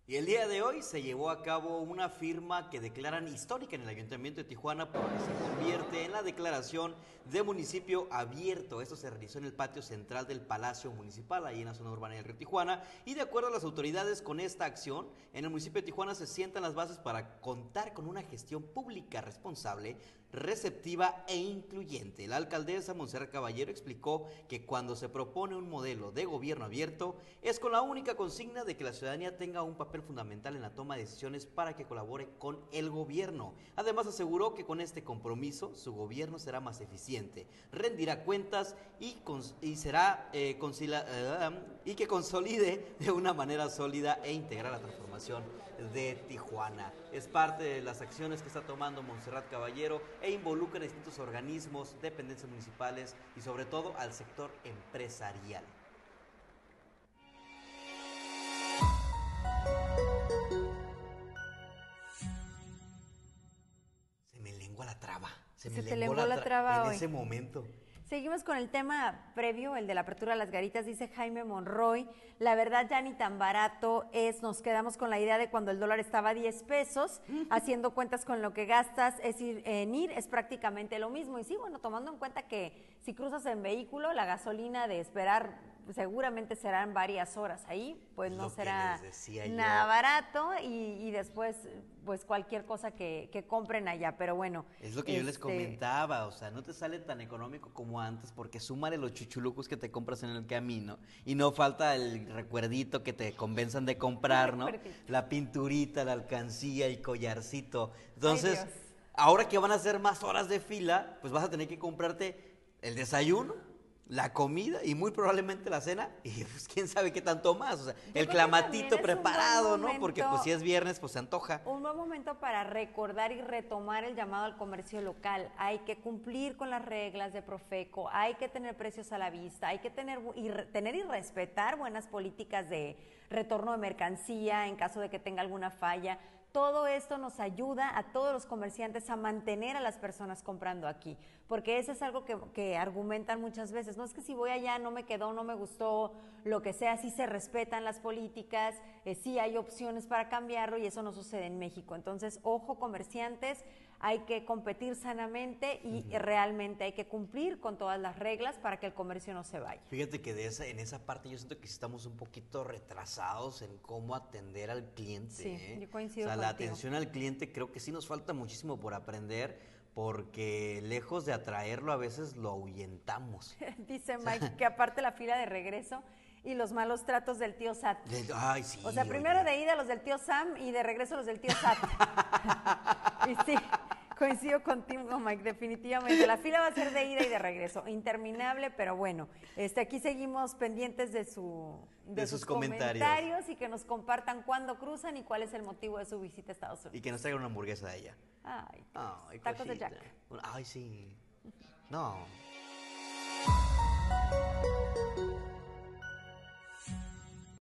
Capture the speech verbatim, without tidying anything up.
Y el día de hoy se llevó a cabo una firma que declaran histórica en el Ayuntamiento de Tijuana porque se convierte en la declaración de municipio abierto. Esto se realizó en el patio central del Palacio Municipal, ahí en la zona urbana del Río Tijuana. Y de acuerdo a las autoridades, con esta acción, en el municipio de Tijuana se sientan las bases para contar con una gestión pública responsable, receptiva e incluyente. La alcaldesa Montserrat Caballero explicó que cuando se propone un modelo de gobierno abierto es con la única consigna de que la ciudadanía tenga un papel fundamental en la toma de decisiones para que colabore con el gobierno. Además aseguró que con este compromiso su gobierno será más eficiente, rendirá cuentas y, cons y será eh, eh, y que consolide de una manera sólida e integrar la transformación de Tijuana. Es parte de las acciones que está tomando Montserrat Caballero e involucra a distintos organismos, dependencias municipales y sobre todo al sector empresarial. Se me lengua la traba, se me Se te lenguó lenguó la, la tra traba en hoy. ese momento. Seguimos con el tema previo, el de la apertura de las garitas, dice Jaime Monroy. La verdad ya ni tan barato es, nos quedamos con la idea de cuando el dólar estaba a diez pesos, haciendo cuentas con lo que gastas, es ir, en ir es prácticamente lo mismo. Y sí, bueno, tomando en cuenta que si cruzas en vehículo, la gasolina de esperar seguramente serán varias horas ahí, pues no será nada yo. barato y, y después pues cualquier cosa que, que compren allá, pero bueno. Es lo que este... yo les comentaba, o sea, no te sale tan económico como antes porque súmale los chuchulucos que te compras en el camino y no falta el recuerdito que te convenzan de comprar, ¿no? La pinturita, la alcancía, el collarcito. Entonces, ahora que van a hacer más horas de fila, pues vas a tener que comprarte el desayuno, la comida y muy probablemente la cena y pues quién sabe qué tanto más, o sea, yo el clamatito preparado, ¿no? Porque pues si es viernes pues se antoja. Un buen momento para recordar y retomar el llamado al comercio local. Hay que cumplir con las reglas de Profeco, hay que tener precios a la vista, hay que tener y, tener y respetar buenas políticas de retorno de mercancía en caso de que tenga alguna falla. Todo esto nos ayuda a todos los comerciantes a mantener a las personas comprando aquí, porque eso es algo que, que argumentan muchas veces. No es que si voy allá no me quedó, no me gustó, lo que sea, sí se respetan las políticas, eh, sí hay opciones para cambiarlo y eso no sucede en México. Entonces, ojo comerciantes, hay que competir sanamente y uh-huh. realmente hay que cumplir con todas las reglas para que el comercio no se vaya. Fíjate que de esa, en esa parte yo siento que estamos un poquito retrasados en cómo atender al cliente. Sí, ¿eh? yo coincido O sea, contigo. La atención al cliente creo que sí nos falta muchísimo por aprender porque lejos de atraerlo a veces lo ahuyentamos. Dice Mike que aparte la fila de regreso y los malos tratos del tío Sat. Ay, sí. O sea, primero oye. de ida los del tío Sam y de regreso los del tío Sat. Y sí, coincido contigo, Mike, definitivamente. La fila va a ser de ida y de regreso, interminable, pero bueno, este, aquí seguimos pendientes de, su, de, de sus, sus comentarios. comentarios y que nos compartan cuándo cruzan y cuál es el motivo de su visita a Estados Unidos. Y que nos traigan una hamburguesa de ella. Ay, Ay tacos de Jack. Ay, sí. No.